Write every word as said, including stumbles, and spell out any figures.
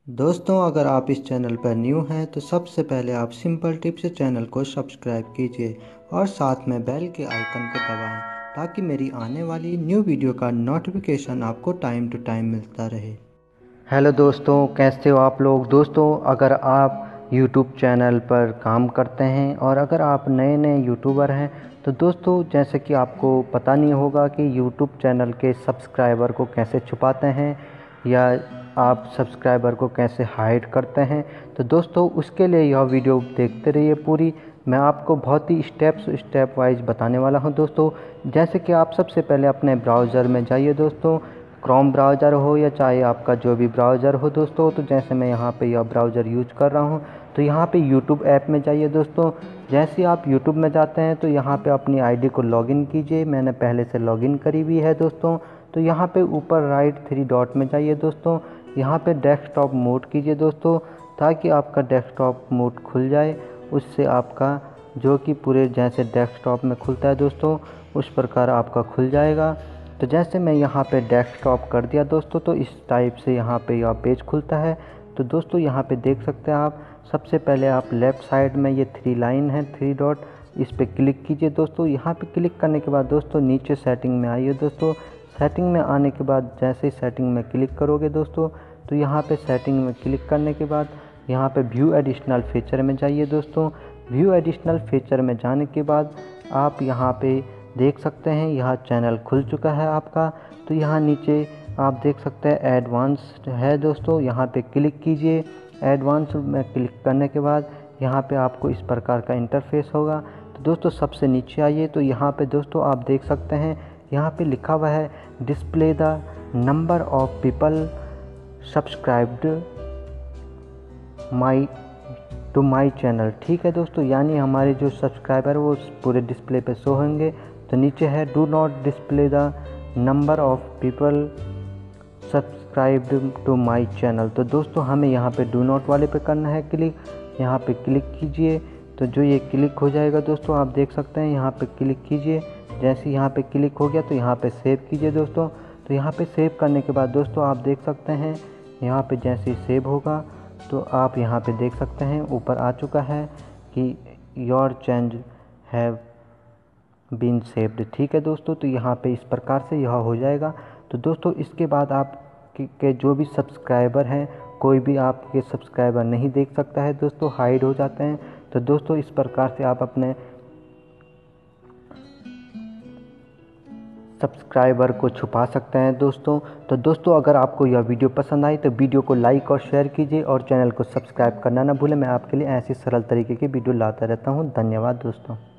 दोस्तों, अगर आप इस चैनल पर न्यू हैं तो सबसे पहले आप सिंपल टिप से चैनल को सब्सक्राइब कीजिए और साथ में बेल के आइकन को दबाएं ताकि मेरी आने वाली न्यू वीडियो का नोटिफिकेशन आपको टाइम टू टाइम मिलता रहे। हेलो दोस्तों, कैसे हो आप लोग। दोस्तों, अगर आप यूट्यूब चैनल पर काम करते हैं और अगर आप नए नए यूट्यूबर हैं तो दोस्तों, जैसे कि आपको पता नहीं होगा कि यूट्यूब चैनल के सब्सक्राइबर को कैसे छुपाते हैं या आप सब्सक्राइबर को कैसे हाइड करते हैं। तो दोस्तों, उसके लिए यह वीडियो देखते रहिए पूरी। मैं आपको बहुत ही स्टेप्स स्टेप वाइज बताने वाला हूं दोस्तों। जैसे कि आप सबसे पहले अपने ब्राउज़र में जाइए दोस्तों, क्रोम ब्राउज़र हो या चाहे आपका जो भी ब्राउज़र हो दोस्तों। तो जैसे मैं यहाँ पे यह ब्राउज़र यूज कर रहा हूँ तो यहाँ पे यूट्यूब ऐप में जाइए दोस्तों। जैसे आप यूट्यूब में जाते हैं तो यहाँ पे अपनी आईडी को लॉगिन कीजिए। मैंने पहले से लॉगिन करी हुई है दोस्तों। तो यहाँ पे ऊपर राइट थ्री डॉट में जाइए दोस्तों। यहाँ पे डेस्कटॉप मोड कीजिए दोस्तों ताकि आपका डेस्कटॉप मोड खुल जाए। उससे आपका जो कि पूरे जैसे डेस्कटॉप में खुलता है दोस्तों उस प्रकार आपका खुल जाएगा। तो जैसे मैं यहाँ पे डेस्कटॉप कर दिया दोस्तों तो इस टाइप से यहाँ पे यह पेज खुलता है। तो दोस्तों, यहाँ पे देख सकते हैं आप, सबसे पहले आप लेफ़्ट साइड में ये थ्री लाइन है, थ्री डॉट, इस पर क्लिक कीजिए दोस्तों। यहाँ पे क्लिक करने के बाद दोस्तों नीचे सेटिंग में आइए दोस्तों। सेटिंग में आने के बाद जैसे ही सेटिंग में क्लिक करोगे दोस्तों तो यहाँ पे सेटिंग में क्लिक करने के बाद यहाँ पे व्यू एडिशनल फीचर में जाइए दोस्तों। व्यू एडिशनल फीचर में जाने के बाद आप यहाँ पे देख सकते हैं यह चैनल खुल चुका है आपका। तो यहाँ नीचे आप देख सकते हैं एडवांस्ड है दोस्तों, यहाँ पे क्लिक कीजिए। एडवांस में क्लिक करने के बाद यहाँ पे आपको इस प्रकार का इंटरफेस होगा। तो दोस्तों, सबसे नीचे आइए तो यहाँ पे दोस्तों आप देख सकते हैं यहाँ पे लिखा हुआ है display the number of people subscribed my to my channel. ठीक है दोस्तों, यानी हमारे जो सब्सक्राइबर वो पूरे डिस्प्ले पे शो होंगे। तो नीचे है do not display the number of people subscribed to my channel. तो दोस्तों, हमें यहाँ पे डू नॉट वाले पे करना है क्लिक। यहाँ पे क्लिक कीजिए तो जो ये क्लिक हो जाएगा दोस्तों, आप देख सकते हैं यहाँ पे क्लिक कीजिए। जैसे यहाँ पे क्लिक हो गया तो यहाँ पे सेव कीजिए दोस्तों। तो यहाँ पे सेव करने के बाद दोस्तों आप देख सकते हैं यहाँ पे जैसे ही सेव होगा तो आप यहाँ पे देख सकते हैं ऊपर आ चुका है कि your change have been saved. ठीक है दोस्तों, तो यहाँ पे इस प्रकार से यह हो जाएगा। तो दोस्तों, इसके बाद आप के जो भी सब्सक्राइबर हैं, कोई भी आपके सब्सक्राइबर नहीं देख सकता है दोस्तों, हाइड हो जाते हैं। तो दोस्तों, इस प्रकार से आप अपने सब्सक्राइबर को छुपा सकते हैं दोस्तों। तो दोस्तों, अगर आपको यह वीडियो पसंद आई तो वीडियो को लाइक और शेयर कीजिए और चैनल को सब्सक्राइब करना ना भूलें। मैं आपके लिए ऐसी सरल तरीके की वीडियो लाता रहता हूं। धन्यवाद दोस्तों।